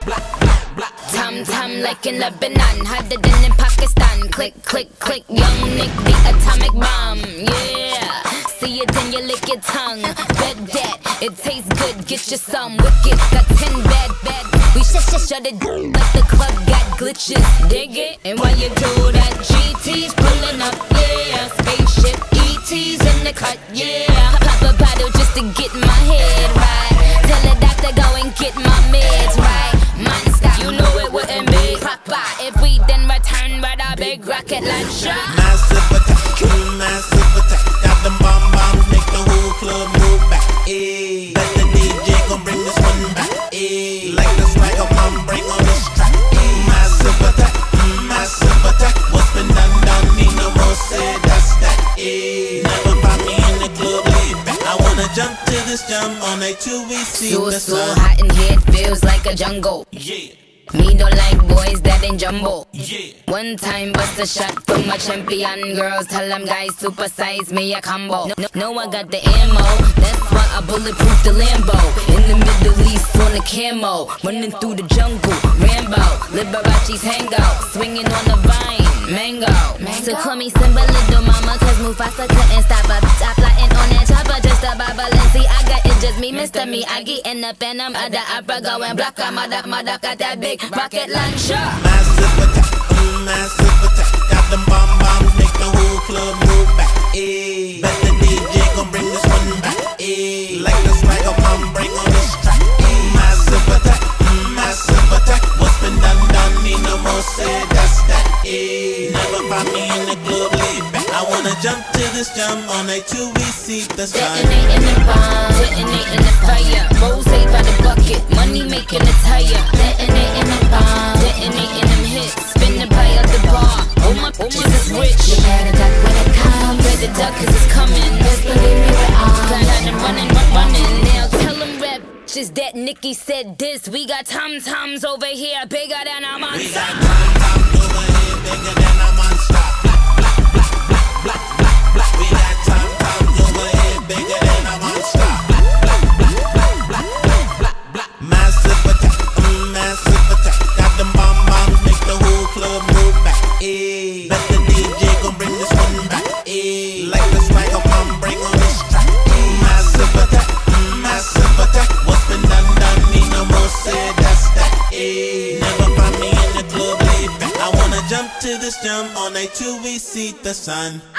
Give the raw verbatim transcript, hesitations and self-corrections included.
Tam tam like in Lebanon, harder than in Pakistan. Click click click, young Nick the atomic bomb. Yeah, see it then you lick your tongue. Bet that it tastes good, get you some wicked. Got ten bad bad. We shut shut shut it like the club got glitches. Dig it, and while you do that, G T's pulling up. Yeah, spaceship E T's in the cut. Yeah, pop a bottle just to get my head right. Tell the doctor go and get my meds right. Monster, you know it wouldn't be proper if we then return with a big rocket launcher. Massive attack, massive attack. Got them bomb bombs, make the whole club move back. Ayy, let the D J gon' bring this one back. Ayy, like the swagger mom, bring on this track. Ayy, massive attack, massive attack. What's been done, done, need no more said, that's that. Ayy, never find me in the club laid back. I wanna jump to this jump on a two we see So, the so sun. hot in here, it feels like a jungle. Yeah. Me don't like boys that ain't jumbo. Yeah. One time bust a shot from my champion. Girls tell them guys supersize me a combo. No, no, no, I got the ammo. That's why I bulletproof the Lambo. In the Middle East on the camo. Running through the jungle. Rambo. Liberace's hangout. Swinging on the vine. Mango. Mango. So call me Simba little mama. Cause Mufasa couldn't stop her. Stop flying on that chopper. Just a Babalenci. I got it just me, Mister Miyagi. In the phantom of the opera. Going block. I'm mother, mother. Got that big rocket launcher. Massive attack, mm, massive attack. Got them bomb bombs, make the whole club move back. Ayy, bet the D J gon' bring this one back. Ayy, like the swagger mom, bring on this track. Ayy, massive attack, mm, massive attack. What's been done, done, need no more said, that's that. Ayy, never find me in the club laid back. I wanna jump to this jump on a two we see the sun. Detonating the bomb, detonating the fire. Rose by the bucket, money making a tire. Detonating the bomb, detonating them hits. Spin the pie out the bar. Oh my, oh my, is rich. You better duck when it comes. Better duck 'cause it's coming. Just believe me, we're on. Got them running, run, running. Now tell them rap. Just that Nikki said this. We got tom toms over here, bigger than a monster. We got tom toms over here, bigger than a monster. Black, black, black, black, black. We got tom toms over here, bigger than a monster. Black, black, black, black, black, black, black. Massive attack, mm, massive attack. Got them bomb bombs, make the whole club move back. Ayy, bet the D J gon' bring this one back. Ayy, like the swagger mom, bring on this track. Ayy, massive attack, mm, massive attack. What's been done, done, need no more said, that's that. Ayy, never find me in the club laid back. I wanna jump to this jump on a two we see the sun.